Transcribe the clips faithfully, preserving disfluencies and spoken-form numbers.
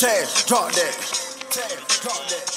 Taz, drop that. Taz, drop that.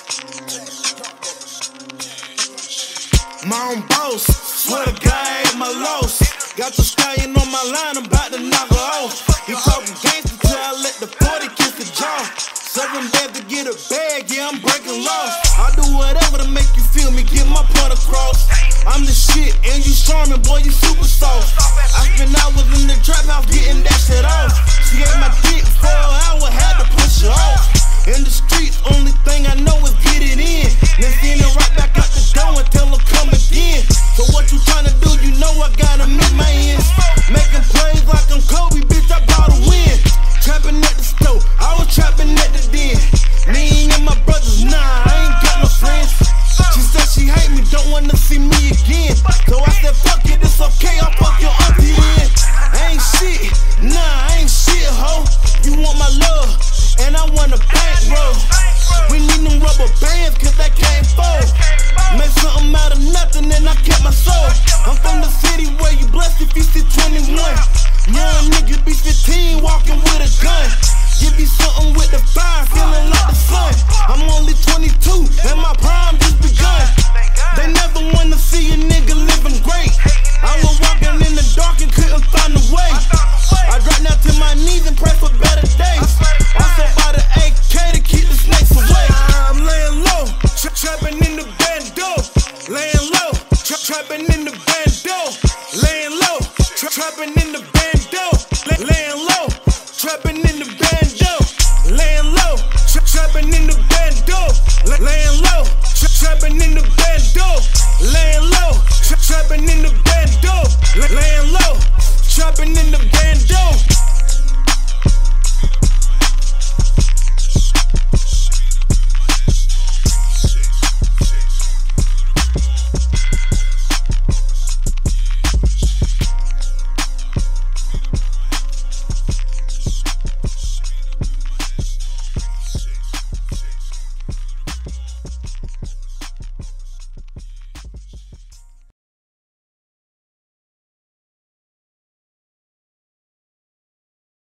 My own boss, swear to God I ain't my loss. Got the stallion on my line, I'm about to knock her off. He talking gangster till I let the forty kiss the jaw. Seven days to get a bag, yeah, I'm breaking laws. I do whatever to make you feel me, get my point across. I'm the shit, and you charming, boy, you super soft. I spent hours in the trap house getting that shit off. She ate my dick for an hour, had to push her off. In the streets, only thing I know is get it in. Then send it right back out the door and tell her come again. So what you tryna do, you know I gotta meet my ends. Making plays like I'm Kobe, bitch, I bought a win. Trapping at the stove, I was trapping at the den. Me and my brothers, nah, I ain't got no friends. She said she hate me, don't wanna see me again. So I said, fuck it, it's okay, I'll fuck your auntie then. I ain't shit, nah, I ain't shit, ho. You want my love, and I want a bankroll. We need them rubber bands, cause that can't fold. Made something out of nothing, and I kept my soul. I'm from the city where you blessed if you see twenty-one. Young nigga be fifteen, walking with a gun. Give me something with the fire, feeling like the sun. I'm only twenty-two, and my prime just begun. They never wanna see a nigga living great. I was walking in the dark and couldn't find a way. I dropped down to my knees and prayed for better days. Also bought an A K to keep the snakes away. I'm laying low, tra trapping in the bando. Laying low, tra trapping in the bando. Laying low, tra trapping in the bando.